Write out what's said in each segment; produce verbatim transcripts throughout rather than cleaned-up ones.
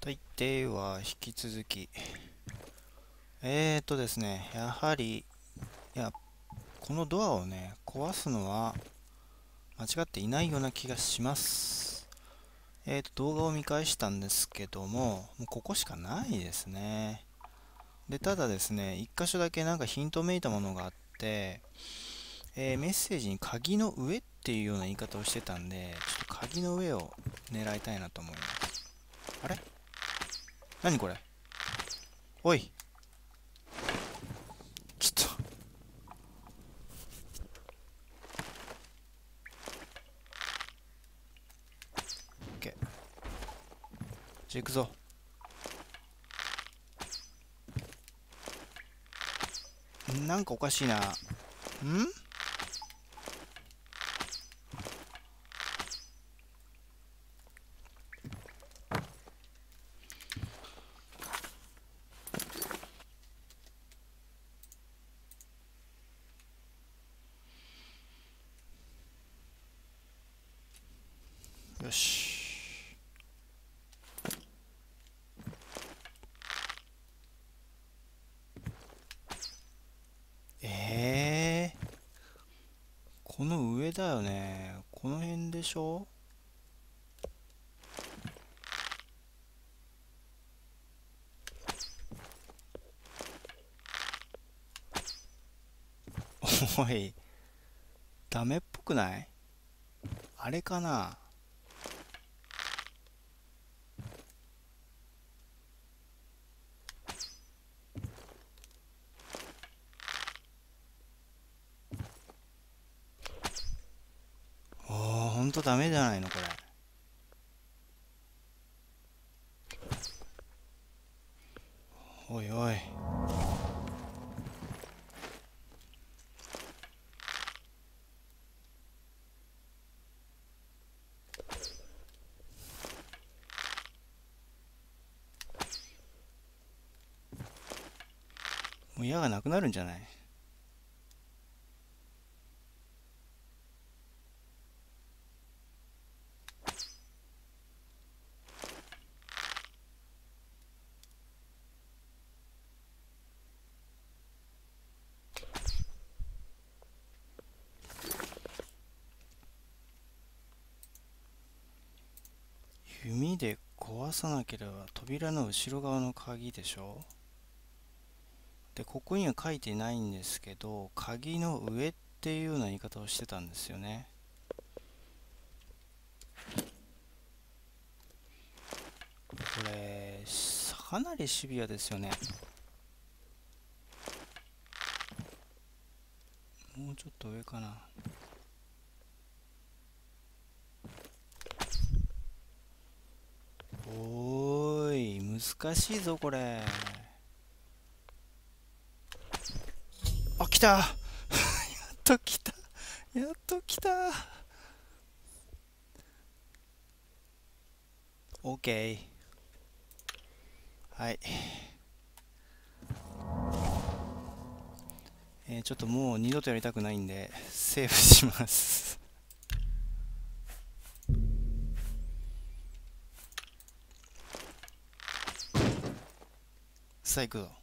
はい、では引き続きえーとですねやはりいやこのドアをね壊すのは間違っていないような気がします。えーと動画を見返したんですけども、もうここしかないですね。でただですね、一箇所だけなんかヒントめいたものがあって、えーメッセージに鍵の上っていうような言い方をしてたんで、ちょっと鍵の上を狙いたいなと思います。あれ、何これ、おい、ちょっと OK、 じゃあ行くぞ。なんかおかしいな。ん、よし。えー、この上だよね。この辺でしょ。おい、ダメっぽくない？あれかな？おー、ほんとダメじゃないのこれ。おいおい。もう矢がなくなるんじゃない？弓で壊さなければ扉の後ろ側の鍵でしょ。で、ここには書いてないんですけど、鍵の上っていうような言い方をしてたんですよね。これ、かなりシビアですよね。もうちょっと上かな。おーい、難しいぞこれ。あ、来たやっと来たやっと来た。 OK。 はい、えーちょっともう二度とやりたくないんでセーブします。さあ行くぞ。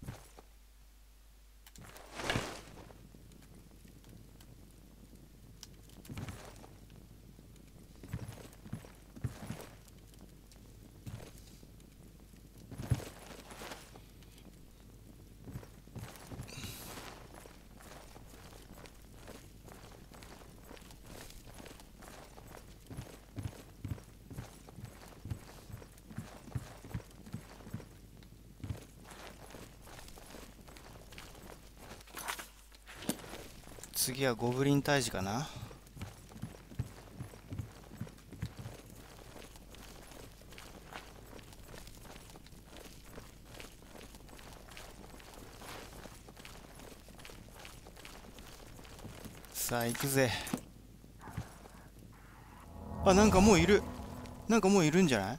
次はゴブリン退治かな。さあ行くぜ。あ、なんかもういる。なんかもういるんじゃない？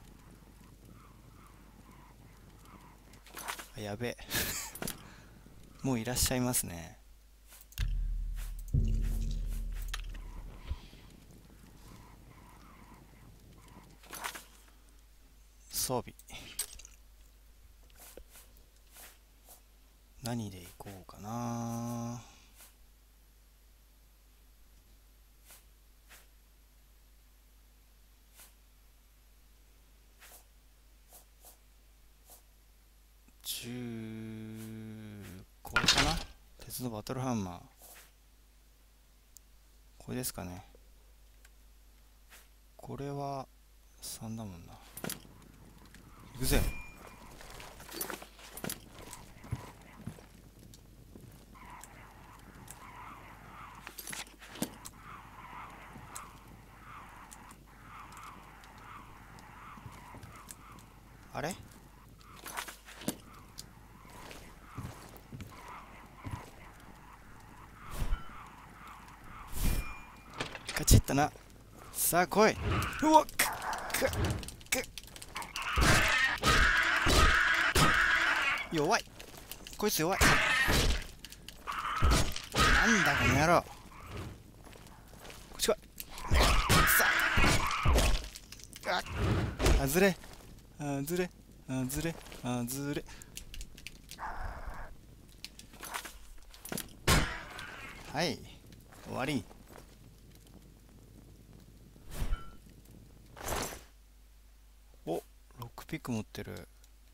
あ、やべえ。もういらっしゃいますね。装備。 何でいこうかな。じゅうこれかな。鉄のバトルハンマー、これですかね。これはさんだもんな。いくぜ。あれ、カチッとな。さあ来い。うわっ、くっくっくっ、弱い。こいつ弱い。なんだこの野郎。こっち来い。さあ、あずれあずれあずれあずれ。はい、終わり。お、ロックピック持ってる。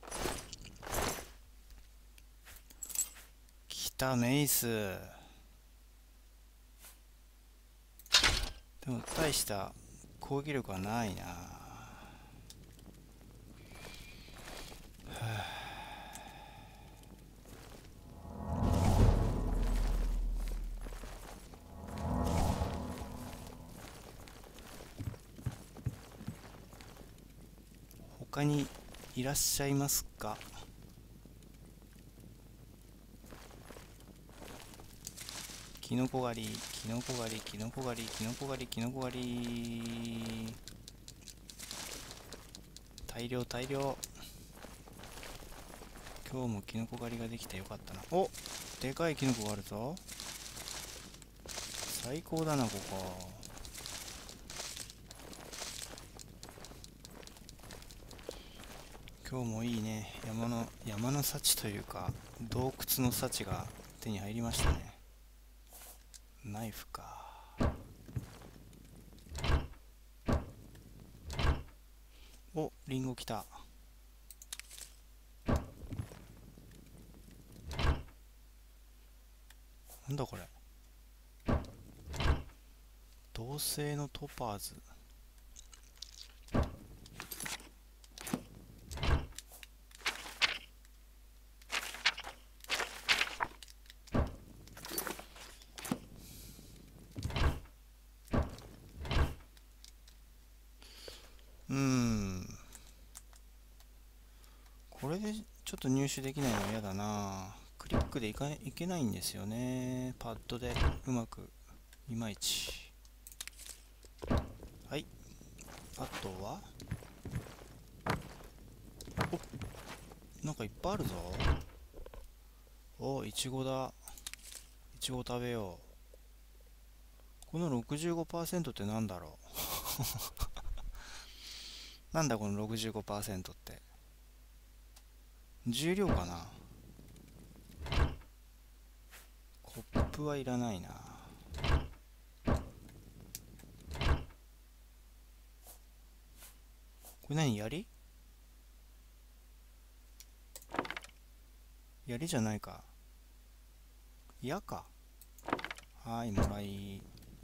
きた、メイス。でも大した攻撃力はないな。他にいらっしゃいますか？キノコ狩り、キノコ狩り、キノコ狩り、キノコ狩り、キノコ狩り。大量大量。今日もキノコ狩りができてよかったな。お、でかいキノコがあるぞ。最高だなここ。今日もいいね。山の山の幸というか洞窟の幸が手に入りましたね。ナイフか。お、リンゴ来た。なんだこれ。銅製のトパーズ。うーん、これでちょっと入手できないのは嫌だな。クリックでいかいけないんですよね。パッドでうまくいまいち。はい、あとはお、なんかいっぱいあるぞ。お、いちごだ。いちご食べよう。この ろくじゅうごパーセント ってなんだろう。なんだこの ろくじゅうごパーセント って。重量かな。コップはいらないな。これ何、槍？槍じゃないか。矢か。はい、もらい。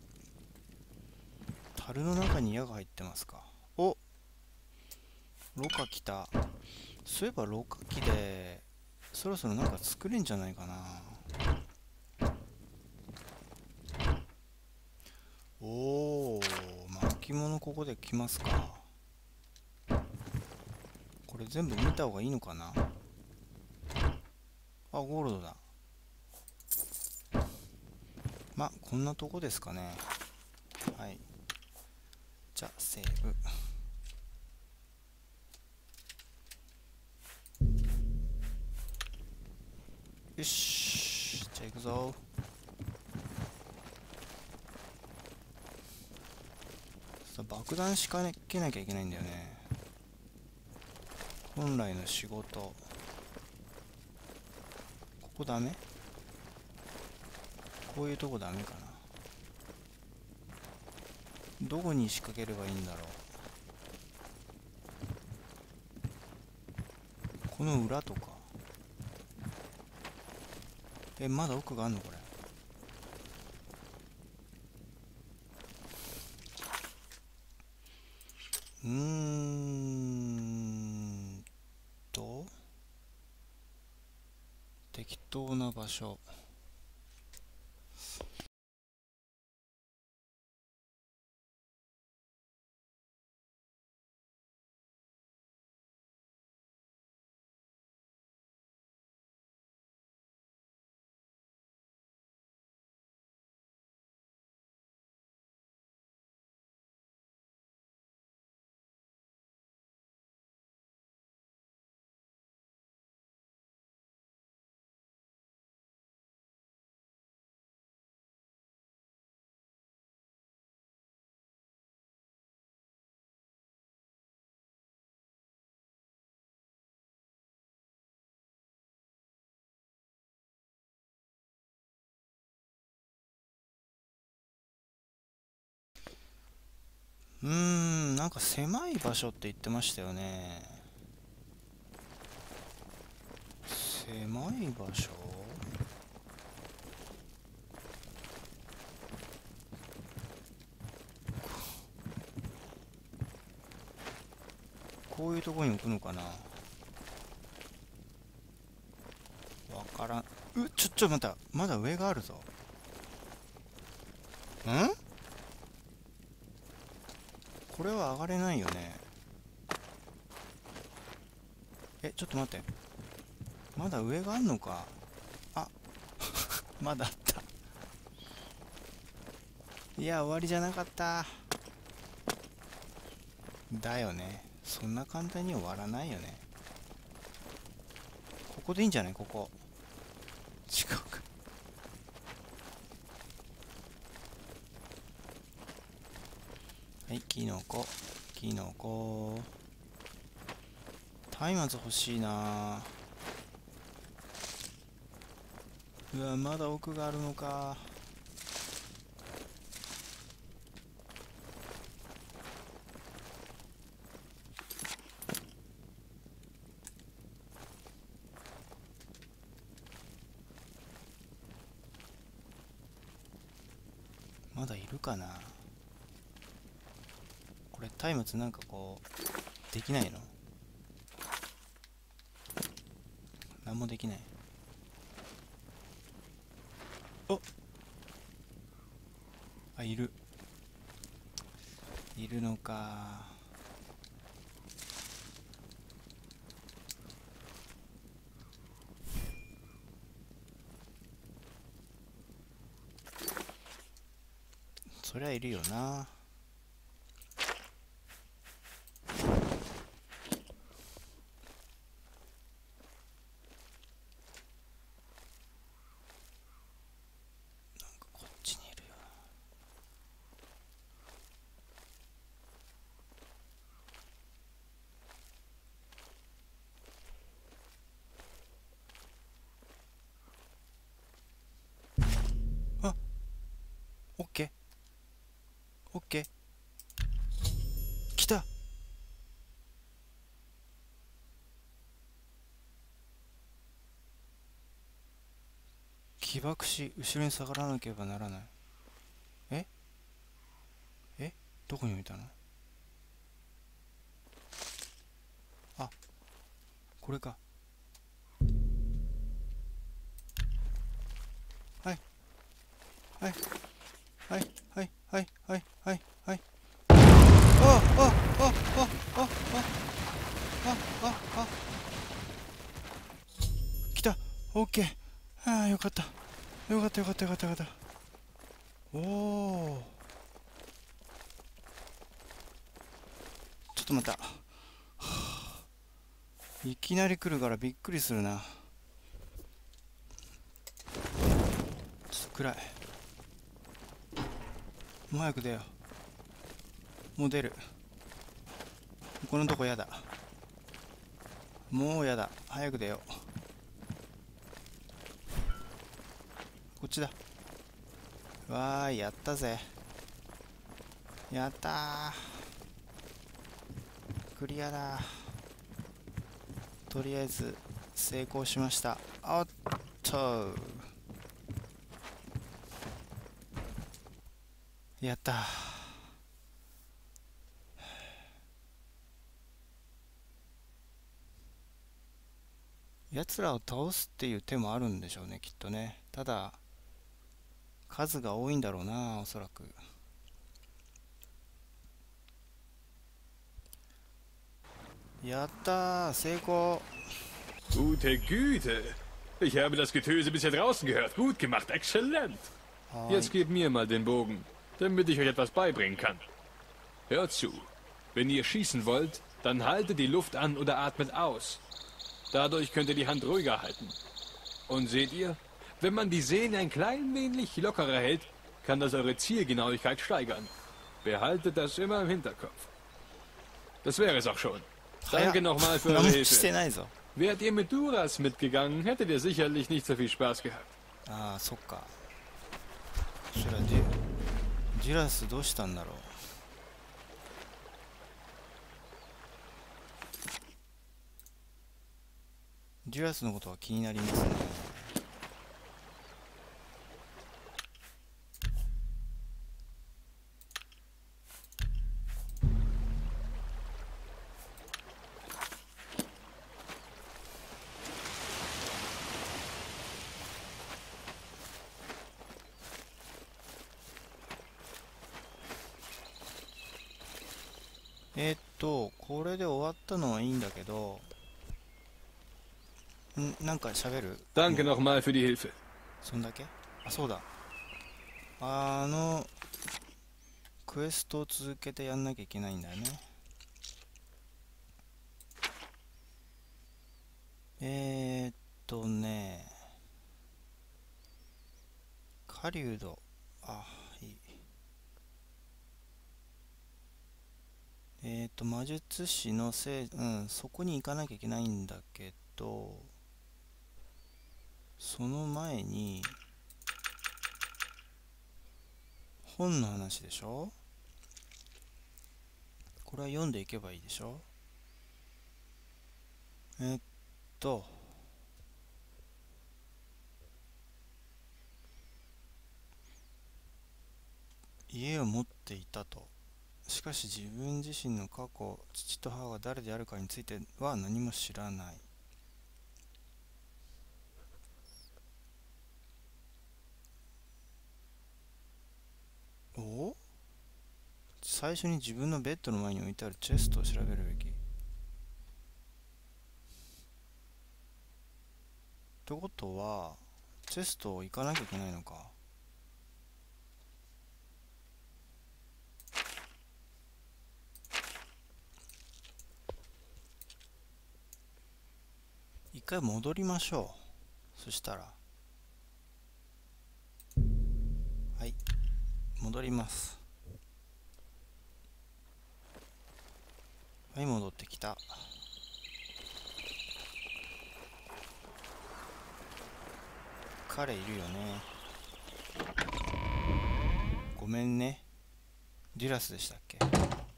樽の中に矢が入ってますか。お、ろ過来た。そういえばろ過器でそろそろなんか作れんじゃないかな。おお、巻物ここで来ますか。これ全部見た方がいいのかな。あ、ゴールドだ。まあこんなとこですかね。はい、じゃあセーブ。よし、じゃあ行くぞ。爆弾仕掛けなきゃいけないんだよね、本来の仕事。ここダメ？こういうとこダメかな。どこに仕掛ければいいんだろう。この裏とか。え、まだ奥があんのこれ。うーんと適当な場所。うーん、なんか狭い場所って言ってましたよね。狭い場所。こういうとこに置くのかな。わからん。う、ちょ、ちょ、待った。まだ上があるぞ。ん？これは上がれないよね。え、ちょっと待って。まだ上があんのか。あ、まだあった。いや、終わりじゃなかった。だよね。そんな簡単に終わらないよね。ここでいいんじゃない？ここ。違うか。はい、キノコ。キノコ。松明欲しいな。うわ、まだ奥があるのか。まだいるかな。これ松明なんかこうできないの？何もできない。お、あ、いる。いるのか。そりゃいるよな。こっちにいるよ。あ、オッケー。オッケー。来た。起爆し、後ろに下がらなければならない。ええどこに置いたの？あ、これか。はい。はい。はい。はい。はい。はい。はい。はい。ああああああああああ来た。オッケー。ああ、よかった。よかったよかったよかったよかった。おお。ちょっと待った。いきなり来るからびっくりするな。ちょっと暗い。もう早く出よう。もう出る。このとこやだ。もうやだ。早く出よこっちだ。わーい、やったぜ。やったー。クリアだ。とりあえず成功しました。おっと、やったー。奴らを倒すっていう手もあるんでしょうね、きっとね。ただ数が多いんだろうな、おそらく。やったー、成功。 Gute Güte. Ich habe das Getöse bisher draußen gehört. Gut gemacht, exzellent. はーい。 Jetzt gebt mir mal den Bogen, damit ich euch etwas beibringen kann. Hört zu. Wenn ihr schießen wollt, dann haltet die Luft an oder atmet aus. Dadurch könnt ihr die Hand ruhiger halten. Und seht ihr, wenn man die Sehne ein klein wenig lockerer hält, kann das eure Zielgenauigkeit steigern. Behaltet das immer im Hinterkopf. Das wäre es auch schon. Danke nochmal für 何 eure もして Hilfe. ないぞ。 Wärt ihr mit Duras mitgegangen, hättet ihr sicherlich nicht so viel Spaß gehabt. ああ、そっか。そしたらデュデュラスどうしたんだろう。デュラスのことは気になりますね。えーっと、これで終わったのはいいんだけど、ん、なんか喋る？ Danke nochmal für die Hilfe. そんだけ？あ、そうだ。あの、クエストを続けてやんなきゃいけないんだよね。えーっとね、狩人。あ、いい。えーっと、魔術師のせい、うん、そこに行かなきゃいけないんだけど、その前に、本の話でしょ？これは読んでいけばいいでしょ？えっと、家を持っていたと。しかし自分自身の過去、父と母が誰であるかについては何も知らない。お？最初に自分のベッドの前に置いてあるチェストを調べるべき。ってことは、チェストを行かなきゃいけないのか。一回戻りましょう。そしたら。はい。戻ります。はい、戻ってきた。彼いるよね。ごめんね。デュラスでしたっけ？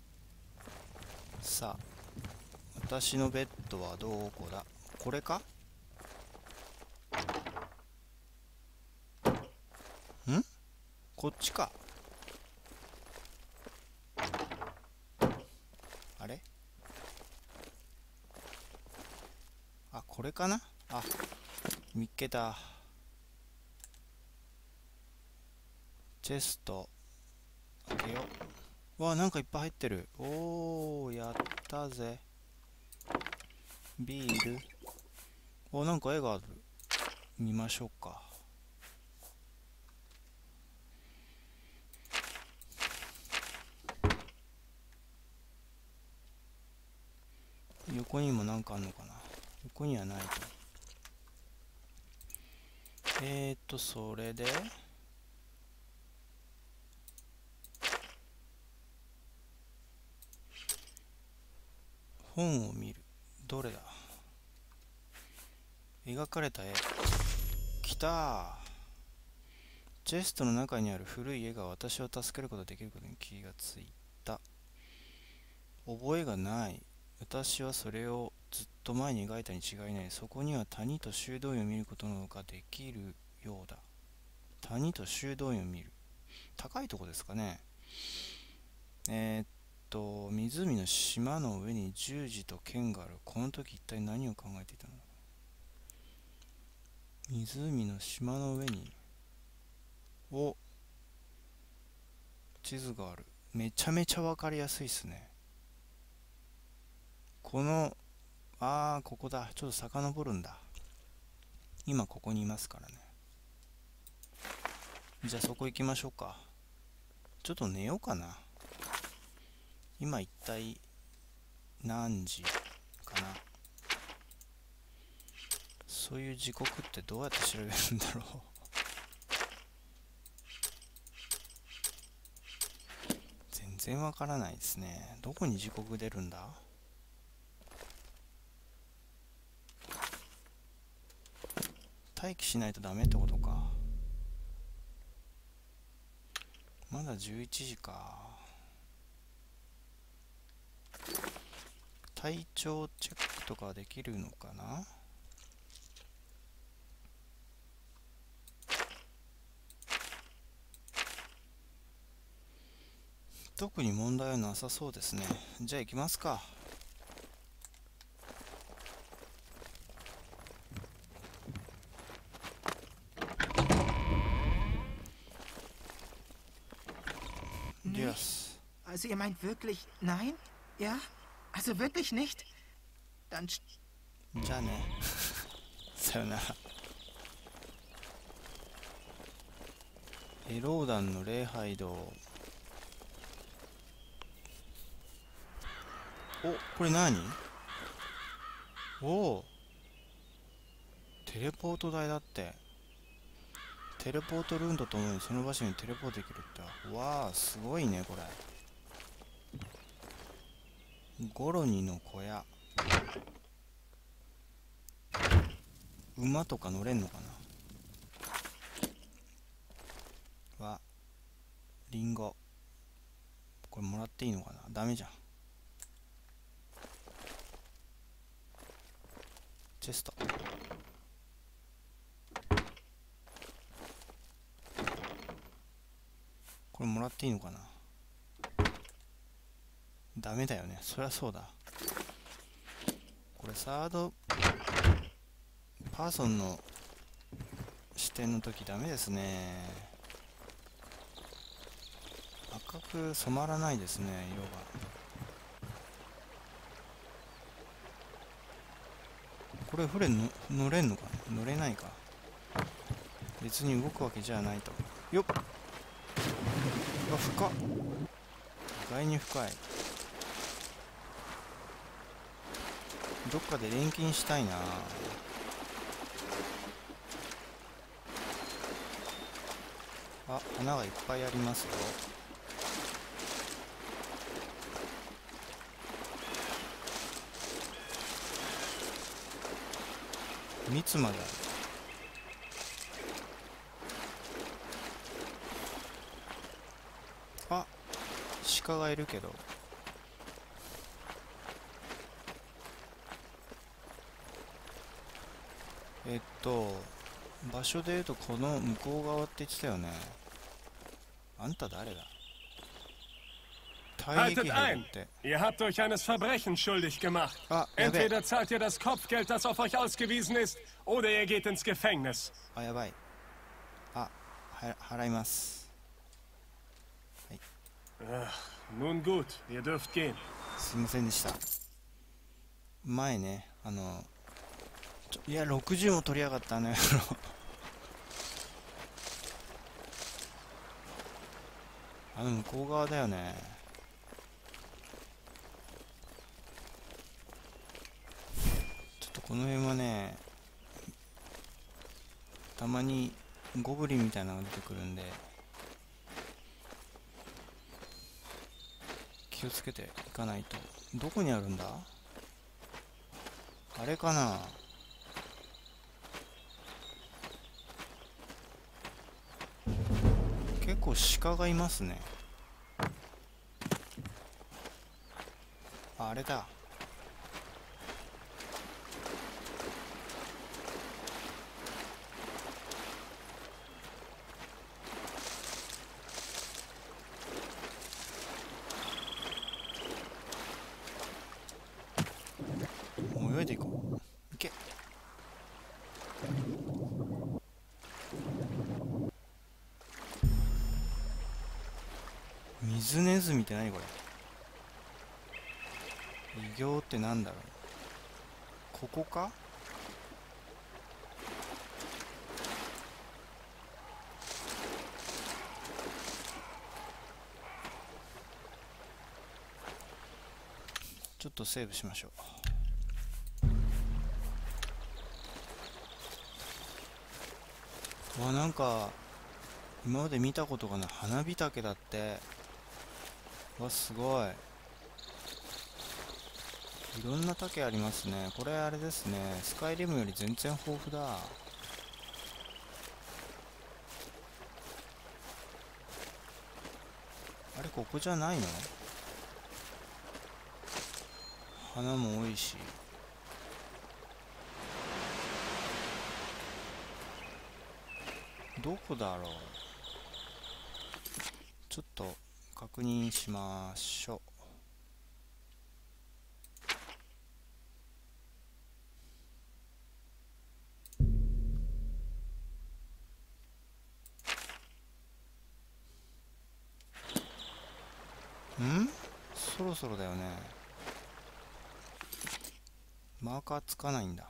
さあ、私のベッドはどこだ？これか？ん？こっちか。あれ？あ、これかな？あ、見っけた。チェスト開けよう。わあ、なんかいっぱい入ってる。おー、やったぜ。ビール。お、なんか絵がある。見ましょうか。横にもなんかあんのかな。横にはないと。えーっと、それで本を見る。どれだ？描かれた絵。きたー。 チェストの中にある古い絵が私を助けることができることに気がついた。覚えがない。私はそれをずっと前に描いたに違いない。そこには谷と修道院を見ることができるようだ。谷と修道院を見る。高いとこですかね。えー、っと、湖の島の上に十字と剣がある。この時一体何を考えていたのだ。湖の島の上に、お、地図がある。めちゃめちゃわかりやすいっすね。この、あー、ここだ。ちょっと遡るんだ。今ここにいますからね。じゃあそこ行きましょうか。ちょっと寝ようかな。今一体何時かな。そういう時刻ってどうやって調べるんだろう。全然わからないですね。どこに時刻出るんだ。待機しないとダメってことか。まだじゅういちじか。体調チェックとかできるのかな。特に問題はなさそうですね。じゃあ行きますか。ディアス。 Also ihr meint wirklich nein? Ja? Also wirklich nicht? Dann... じゃあね。さよなら。エローダンの礼拝堂。お、これ何？おお。テレポート台だって。テレポートルーンとともにその場所にテレポートできるって。わあ、すごいね、これ。ゴロニの小屋。馬とか乗れんのかな。わ、リンゴ。これもらっていいのかな。ダメじゃん。チェスト。これもらっていいのかな。ダメだよね。そりゃそうだ。これサードパーソンの視点の時ダメですね。赤く染まらないですね、色が。これ船の乗れんのかな。乗れないか。別に動くわけじゃないと。よっ。うわ、深っ。意外に深い。どっかで錬金したいな。あ、花がいっぱいありますよ。蜜まである。あ、鹿がいるけど。えっと場所でいうとこの向こう側って言ってたよね。あんた誰だ。退役 Haltet 兵 ein! って。 Ihr habt euch eines Verbrechens schuldig gemacht. Ah, ja, Entweder zahlt ihr das Kopfgeld, das auf euch ausgewiesen ist, oder ihr geht ins Gefängnis. あ、やばい。あ、は払います。はい。 Ach, nun gut, ihr dürft gehen. すいませんでした。前ね、あのちょいやろくじゅうも取りやがったね。あの向こう側だよね。ちょっとこの辺はね、たまにゴブリンみたいなのが出てくるんで気をつけていかないと。どこにあるんだ。あれかな。 構鹿がいますね。あ、あれだ。泳いでいこう。いけ。水ネズミって何これ。異形ってなんだろう。ここか。ちょっとセーブしましょう。わ、なんか今まで見たことがない花火竹だって。わ、すごい。いろんな竹ありますね。これあれですね、スカイリムより全然豊富だ。あれ、ここじゃないの？花も多いし。どこだろう。ちょっと確認しましょう。ん？そろそろだよね。マーカーつかないんだ。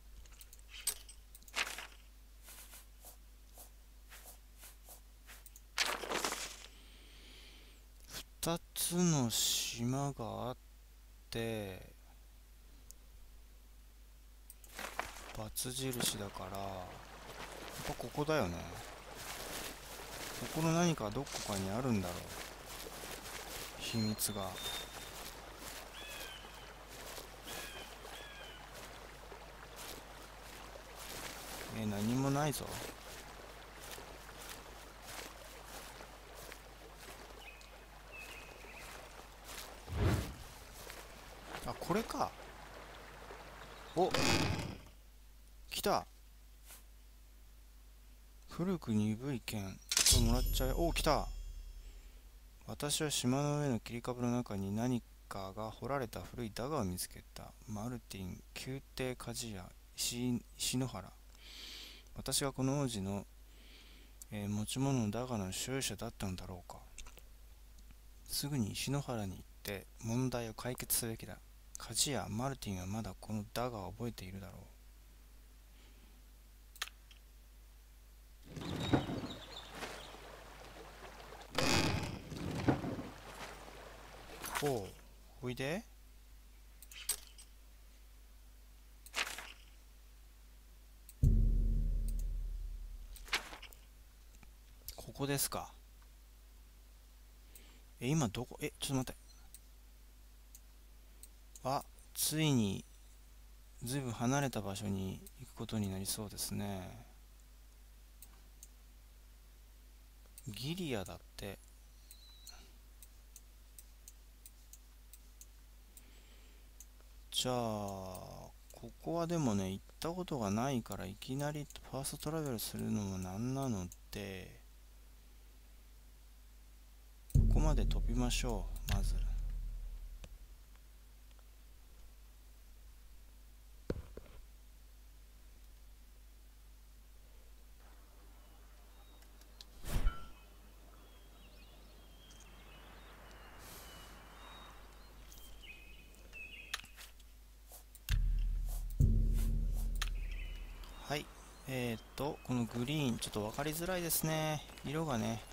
二つの島があって、バツ印だから、やっぱここだよね。ここの何かどこかにあるんだろう、秘密が。え、何もないぞ。あ、これか。お、来た。古く鈍い剣。これもらっちゃえ。お、来た。私は島の上の切り株の中に何かが掘られた古いダガを見つけた。マルティン、宮廷鍛冶屋、石石野原。私がこの王子の、えー持ち物のダガの所有者だったのだろうか。すぐに石野原に行って問題を解決すべきだ。鍛冶屋マルティンはまだこのダガを覚えているだろう。おう、おいで。ここですか。え、今どこ？え、ちょっと待って。あ、ついにずいぶん離れた場所に行くことになりそうですね。ギリアだって。じゃあここはでもね、行ったことがないからいきなりファーストトラベルするのもなんなので、ここまで飛びましょう。まずはい。えー、っとこのグリーンちょっと分かりづらいですね、色がね。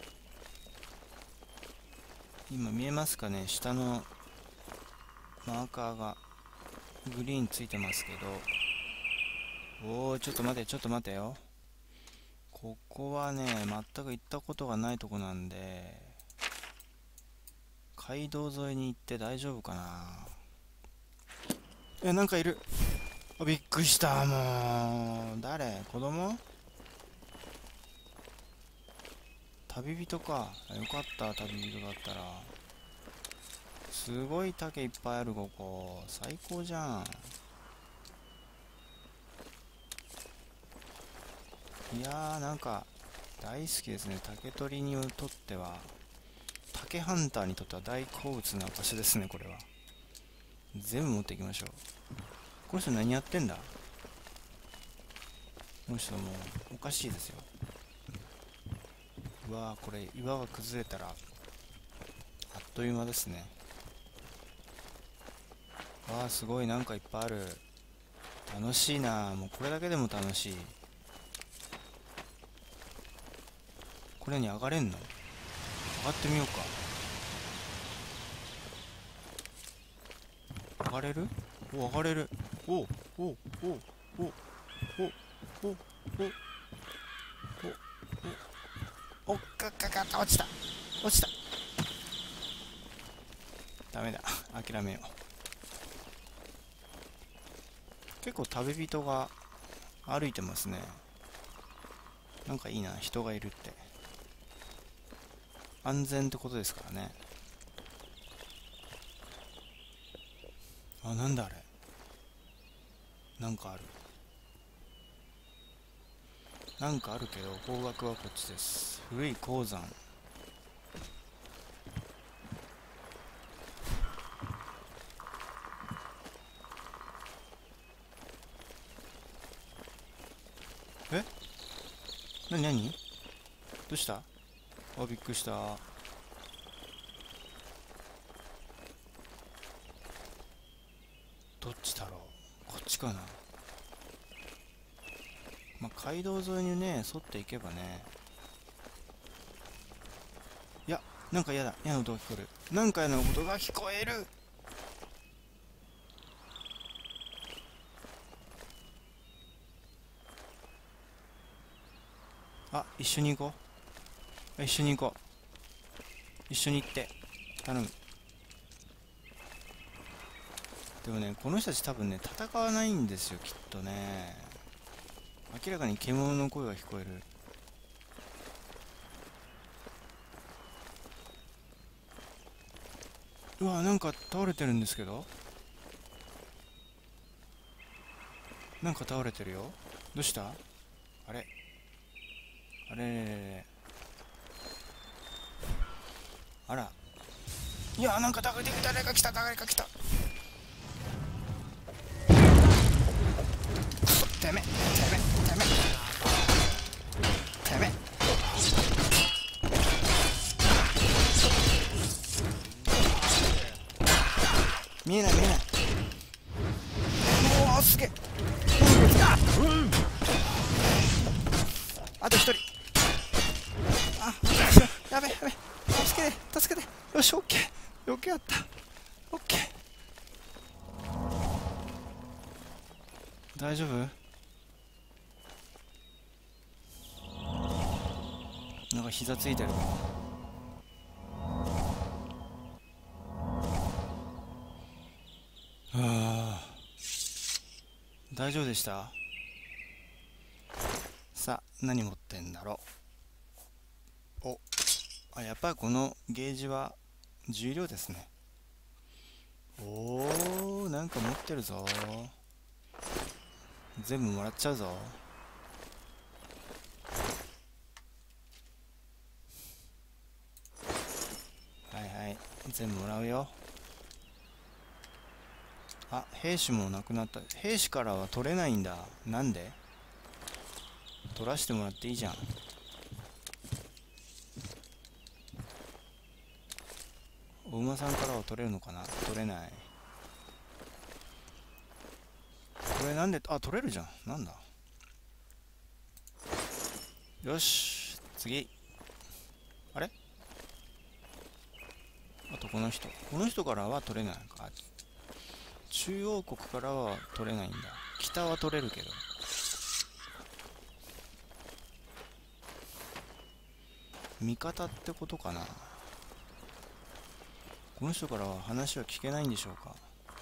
今見えますかね、下のマーカーがグリーンついてますけど。おー、ちょっと待てちょっと待てよ。ここはね、全く行ったことがないとこなんで、街道沿いに行って大丈夫かな。え、なんかいる。あ、びっくりした。もう誰？子供？ 旅人か。よかった、旅人だったら。すごい竹いっぱいある、ここ。最高じゃん。いやー、なんか大好きですね。竹取りにとっては、竹ハンターにとっては大好物な場所ですね、これは。全部持っていきましょう。この人何やってんだ。この人もうおかしいですよ。うわー、これ岩が崩れたらあっという間ですね。わあ、すごい、なんかいっぱいある。楽しいな。もうこれだけでも楽しい。これに上がれんの？上がってみようか。上がれる？お、上がれる。おおおおおおおおおおおっかっかかった。落ちた落ちた。ダメだ、諦めよう。結構旅人が歩いてますね。なんかいいな、人がいるって。安全ってことですからね。あ、なんだあれ。なんかある。なんかあるけど、方角はこっちです。古い鉱山。え？なになに？どうした？あ、びっくりした。どっちだろう。こっちかな。まあ、街道沿いにね、沿っていけばね。いや、なんか嫌だ。嫌な音が聞こえる。なんか嫌な音が聞こえる。あ、一緒に行こう。一緒に行こう。一緒に行って。頼む。でもね、この人たち多分ね、戦わないんですよ、きっとね。明らかに獣の声が聞こえる。うわ、なんか倒れてるんですけど。なんか倒れてるよ。どうした？あれあれれれれ。あら。いや、なんか誰か来た、誰か来た。てめえ、てめえ、てめえ、てめえ。見えない、見えない。うおー、すげえ。あと一人。あ、やべやべ。助けて、助けて。よし、オッケー。よけあった。オッケー。大丈夫？なんか膝ついてるか。ああ、大丈夫でした？さあ、何持ってんだろう。お、あ、やっぱりこのゲージは重量ですね。おー、なんか持ってるぞ。全部もらっちゃうぞ。はいはい、全部もらうよ。あ、兵士もなくなった。兵士からは取れないんだ。なんで？取らせてもらっていいじゃん。お馬さんからは取れるのかな？取れない。これなんで、あ、取れるじゃん。なんだ。よし、次。あれ？あとこの人。この人からは取れないのか。中央国からは取れないんだ。北は取れるけど。味方ってことかな。この人からは話は聞けないんでしょうか。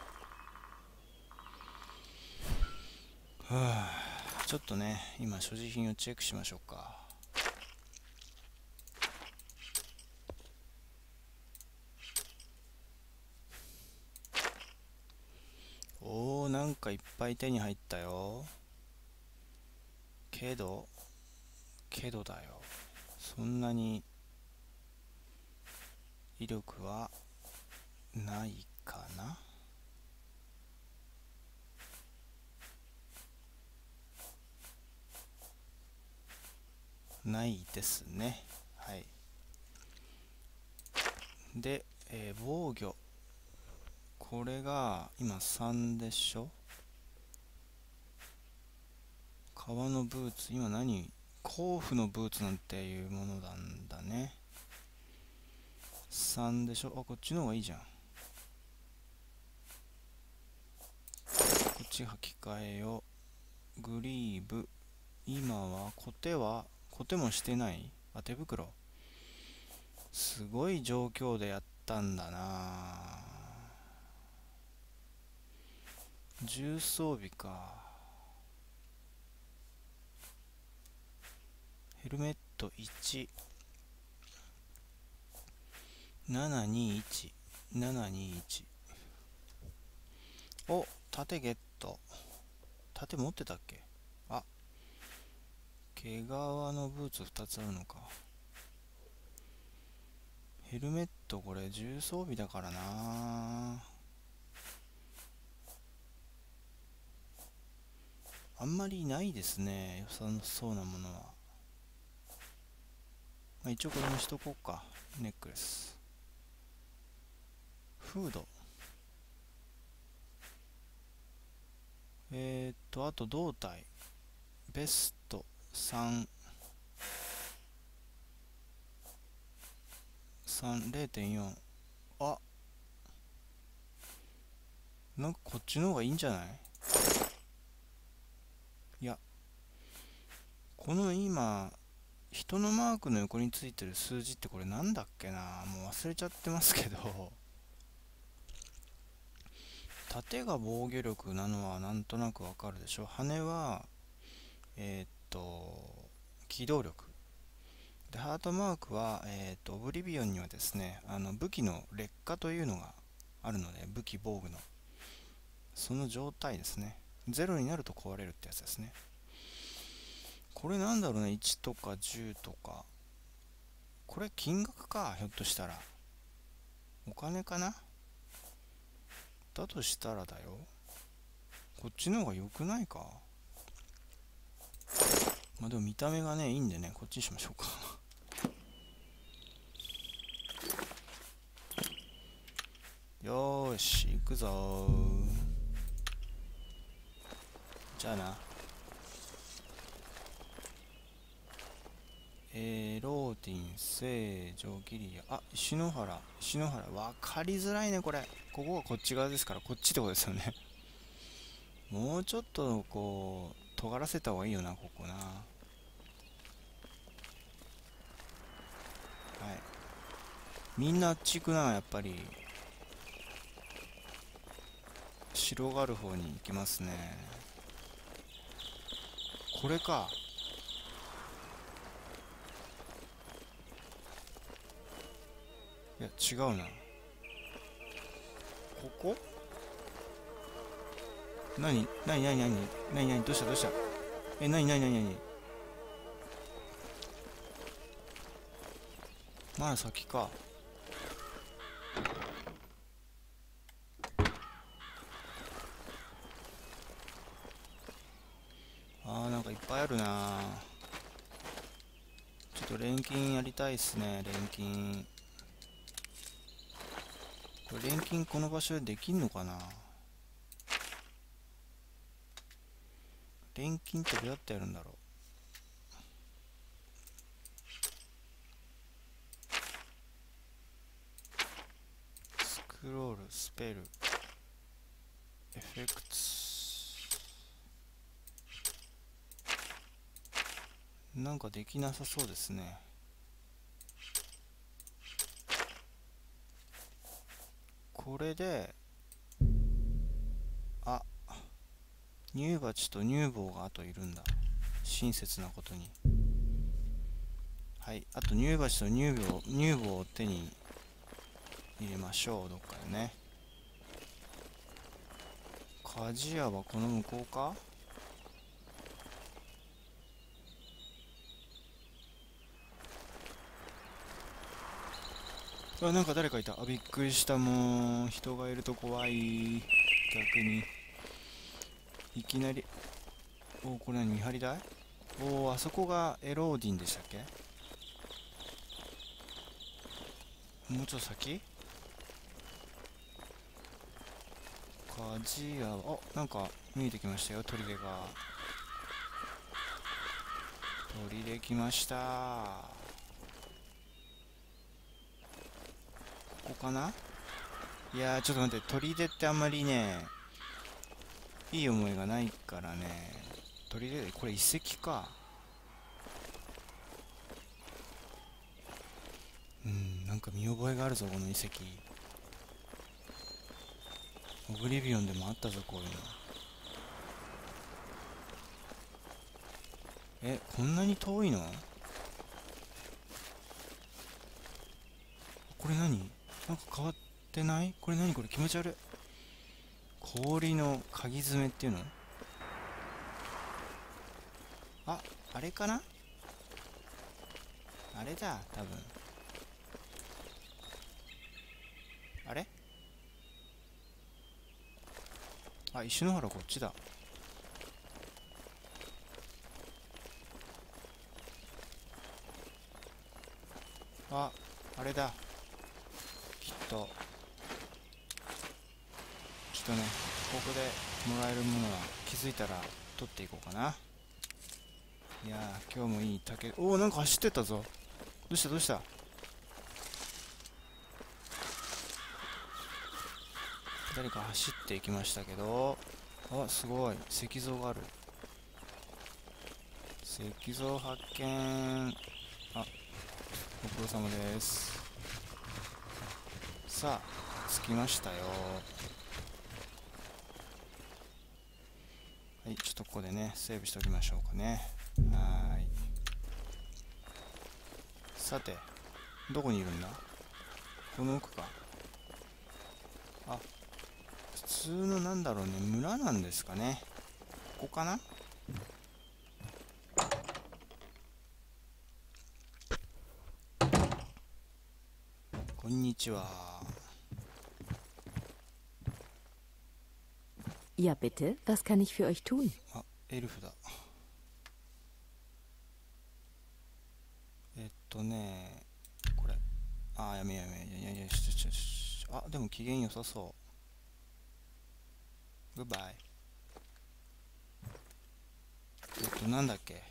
はあ、ちょっとね、今所持品をチェックしましょうか。 お、なんかいっぱい手に入ったよ。けどけどだよ、そんなに威力はないかな。ないですね。はい。で、えー防御、これが今さんでしょ。革のブーツ、今何、甲府のブーツなんていうものなんだね。さんでしょ。あ、こっちの方がいいじゃん。こっち履き替えよう。グリーブ、今はコテはコテもしてない。あ、手袋、すごい状況でやったんだな。重装備か。ヘルメットいち、ななにいち、ななにいち。お、盾ゲット。盾持ってたっけ。あ、毛皮のブーツふたつあるのか。ヘルメット、これ重装備だからな。あんまりないですね、良さそうなものは。まあ、一応これにしとこうか。ネックレス、フード、えー、っとあと胴体、ベストさん、さん、れいてんよん。あ、なんかこっちの方がいいんじゃない。いや、この今人のマークの横についてる数字ってこれなんだっけな、もう忘れちゃってますけど盾が防御力なのはなんとなくわかるでしょ。羽はえー、っと機動力で、ハートマークは、えー、とオブリビオンにはですね、あの武器の劣化というのがあるので、武器防具のその状態ですね。ゼロになると壊れるってやつですね。これなんだろうね、いちとかじゅうとか、これ金額か、ひょっとしたらお金かな。だとしたらだよ、こっちの方が良くないか。まあでも見た目がねいいんでね、こっちにしましょうかよーし、行くぞー。じゃあな。えー、ローティン、聖女、ギリア、あ、石野原、石野原、わかりづらいね、これ。ここがこっち側ですから、こっちってことですよねもうちょっと、こう、尖らせた方がいいよな、ここな。はい。みんなあっち行くな、やっぱり。白がある方に行きますね。これか。いや、違うな。ここ何何何何何何どうしたどうした。え、何何何何まだ先か。あー、なんかいっぱいあるな。ちょっと錬金やりたいっすね、錬金。これ錬金この場所でできんのかな。錬金ってどうやってやるんだろう。スクロール、スペル、エフェクツ、なんかできなさそうですね。これで、あ、乳鉢と乳房があといるんだ。親切なことに。はい、あと乳鉢と乳房、乳房を手に入れましょう、どっかでね。 鍛冶屋はこの向こうか。あ、なんか誰かいた。あ、びっくりした。もう人がいると怖い。逆にいきなり。おお、これ何、見張り台。おお、あそこがエローディンでしたっけ。もうちょっと先。鍛冶屋は、あ、なんか見えてきましたよ、砦が。砦来ました。ここかな。いやー、ちょっと待って、砦ってあんまりね、いい思いがないからね。砦、これ遺跡か。うん、なんか見覚えがあるぞ、この遺跡。オブリビオンでもあったぞ、こういうの。え、こんなに遠いの。これ何、なんか変わってない。これ何、これ気持ち悪い。氷の鍵爪っていうの。あ、あれかな。あれだ、多分。あれ。あ、石の原こっちだ。あ、あれだ。きっと。ちょっとね、ここでもらえるものは気づいたら取っていこうかな。いやー、今日もいい竹。おお、なんか走ってったぞ。どうしたどうした。誰か走っていきましたけど。あ、すごい石像がある。石像発見。あ、ご苦労様です。さあ着きましたよ。はい、ちょっとここでねセーブしておきましょうかね。はーい。さてどこにいるんだ。この奥か。あ、普通のなんだろうね、村なんですかね。ここかな。こんにちは。 Ja, bitte. Was kann ich für euch tun? あ、エルフだ。えっとね、これ、あー、やめやめやめやめやしししし。あ、でも機嫌良さそう。グッバイ。えっとなんだっけ。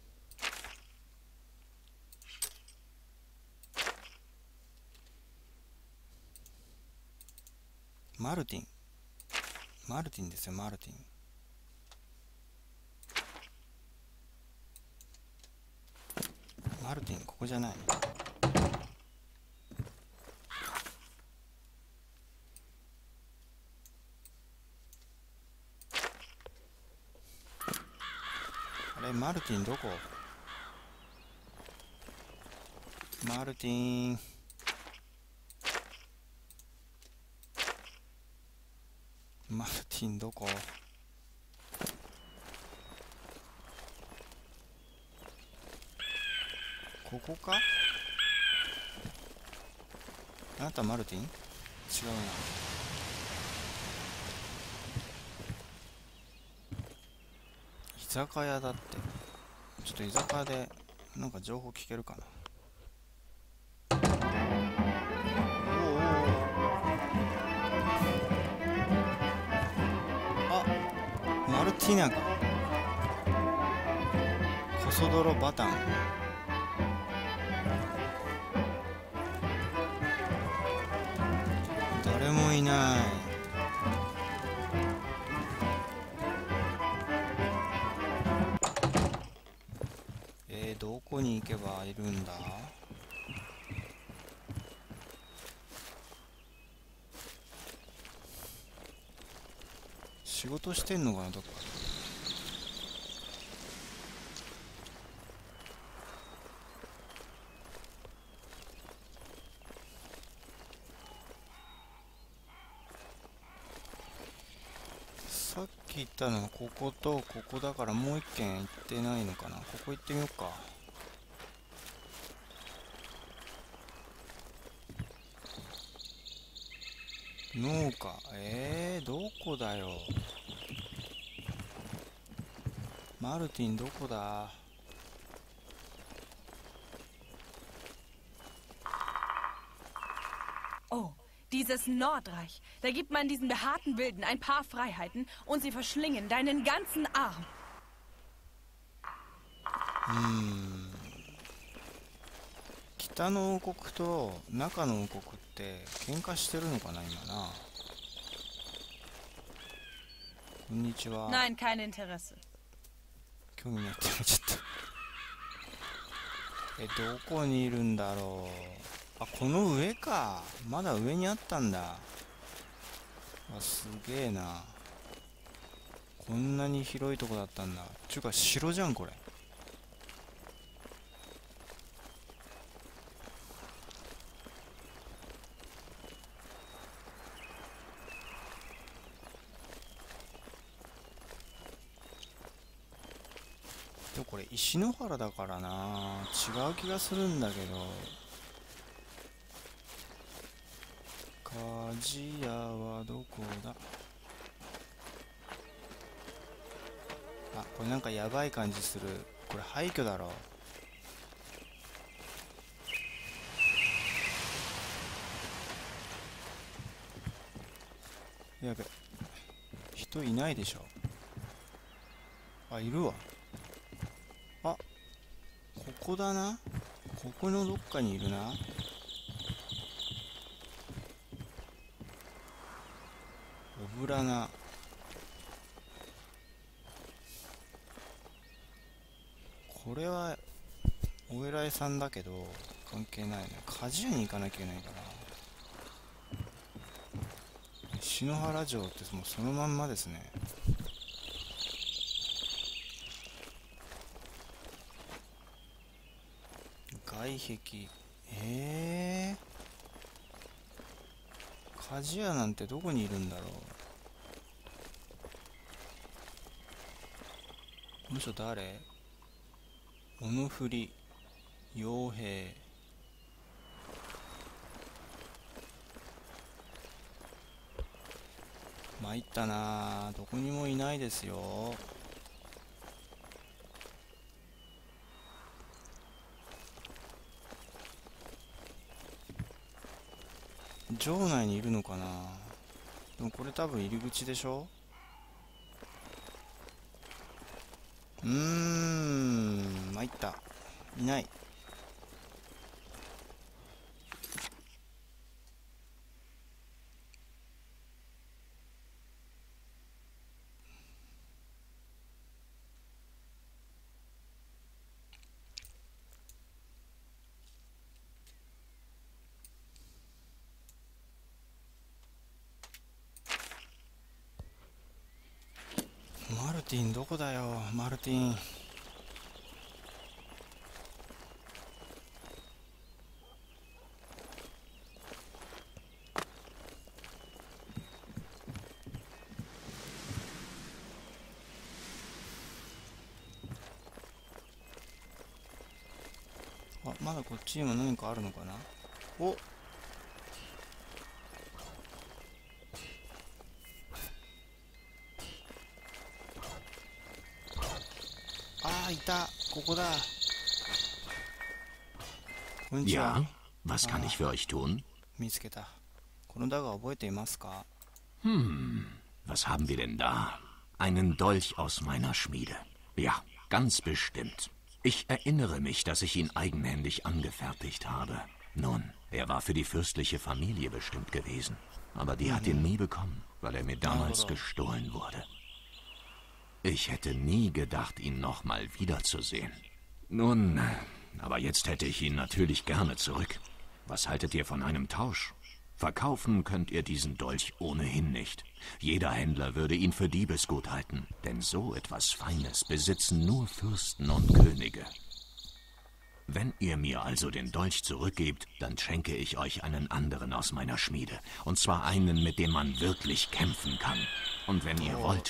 マルティン。マルティンですよ、マルティン。マルティン、ここじゃない。あれ、マルティンどこ。マルティン。マルティンどこ。ここか。あなたマルティン違うな。居酒屋だって。ちょっと居酒屋でなんか情報聞けるかな。おおおお。あ、マルティナか。コソドロバタン。誰もいない。えー、どこに行けばいるんだ。仕事してんのかな、どっか。 き行ったのはこことここだからもう一軒行ってないのかな。ここ行ってみようか。農家、えー、どこだよ。マルティンどこだ。 Oh, dieses Nordreich. Da gibt man diesen behaarten Wilden ein paar Freiheiten und sie verschlingen deinen ganzen Arm. うーん。北の王国と中の王国って喧嘩してるのかな今な。こんにちは。 Nein, kein Interesse. 興味ないって言っちゃった。え、どこにいるんだろう。あ、この上か。まだ上にあったんだ。あ、すげえな。こんなに広いとこだったんだ。ちゅうか城じゃんこれ。でもこれ石の原だからな、違う気がするんだけど。鍛冶屋はどこだ。あ、これなんかやばい感じする。これ廃墟だろ。やべ、人いないでしょ。あ、いるわ。あ、ここだな。ここのどっかにいるな。オブラナ。これはお偉いさんだけど関係ないね。鍛冶屋に行かなきゃいけないから。篠原城ってもうそのまんまですね。外壁、ええー、鍛冶屋なんてどこにいるんだろう。この人誰？おのふり傭兵。参ったなあ、どこにもいないですよ。城内にいるのかな。でもこれ多分入り口でしょ。うーん、参った、いない。マルティンどこだよ、マルティン。あ、まだこっちにも何かあるのかな。お、あー、いた、ここだ。こんにちは。 Ja, was kann ich für euch tun? 見つけた。このダガー覚えていますか？ Hm, was haben wir denn da? Einen Dolch aus meiner Schmiede. Ja, ganz bestimmt. Ich erinnere mich, dass ich ihn eigenhändig angefertigt habe. Nun, er war für die fürstliche Familie bestimmt gewesen. Aber die hat ihn nie bekommen, weil er mir damals gestohlen wurde. Ich hätte nie gedacht, ihn nochmal wiederzusehen. Nun, aber jetzt hätte ich ihn natürlich gerne zurück. Was haltet ihr von einem Tausch? Verkaufen könnt ihr diesen Dolch ohnehin nicht. Jeder Händler würde ihn für Diebesgut halten, denn so etwas Feines besitzen nur Fürsten und Könige. Wenn ihr mir also den Dolch zurückgebt, dann schenke ich euch einen anderen aus meiner Schmiede. Und zwar einen, mit dem man wirklich kämpfen kann. Und wenn ihr wollt,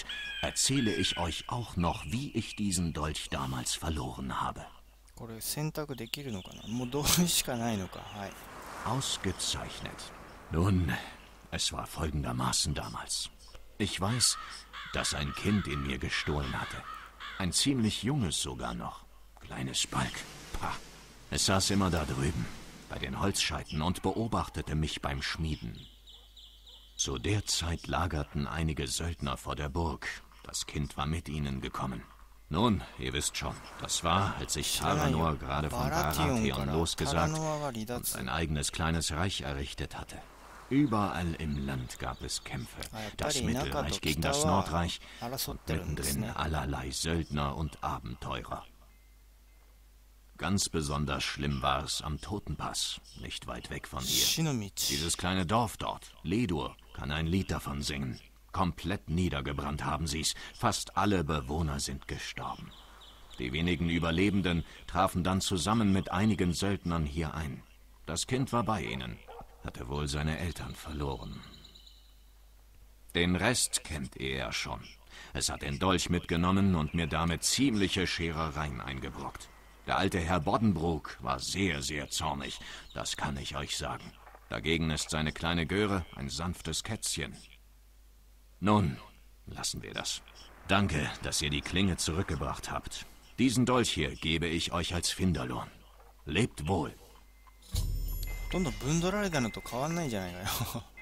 erzähle ich euch auch noch, wie ich diesen Dolch damals verloren habe. これ選択できるのかな。もう同意しかないのか。はい。 Ausgezeichnet. Nun, es war folgendermaßen damals. Ich weiß, dass ein Kind in mir gestohlen hatte. Ein ziemlich junges sogar noch. Kleines Balk. Pah. Es saß immer da drüben, bei den Holzscheiten und beobachtete mich beim Schmieden. Zu der Zeit lagerten einige Söldner vor der Burg. Das Kind war mit ihnen gekommen. Nun, ihr wisst schon, das war, als sich Taranor gerade von Baratheon losgesagt und sein eigenes kleines Reich errichtet hatte. Überall im Land gab es Kämpfe. Das Mittelreich gegen das Nordreich und mittendrin allerlei Söldner und Abenteurer. Ganz besonders schlimm war es am Totenpass, nicht weit weg von hier. Dieses kleine Dorf dort, Ledur, kann ein Lied davon singen. Komplett niedergebrannt haben sie's. Fast alle Bewohner sind gestorben. Die wenigen Überlebenden trafen dann zusammen mit einigen Söldnern hier ein. Das Kind war bei ihnen, hatte wohl seine Eltern verloren. Den Rest kennt ihr ja schon. Es hat den Dolch mitgenommen und mir damit ziemliche Scherereien eingebrockt. Der alte Herr Boddenbrook war sehr, sehr zornig, das kann ich euch sagen. Dagegen ist seine kleine Göre ein sanftes Kätzchen. Nun, lassen wir das. Danke, dass ihr die Klinge zurückgebracht habt. Diesen Dolch hier gebe ich euch als Finderlohn. Lebt wohl. どんどんぶんどられたのと変わんないじゃないかよ。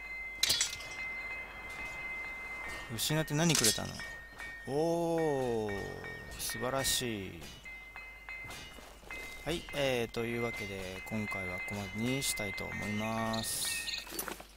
失って何くれたの。おー、素晴らしい。はい、えー、というわけで今回はここまでにしたいと思います。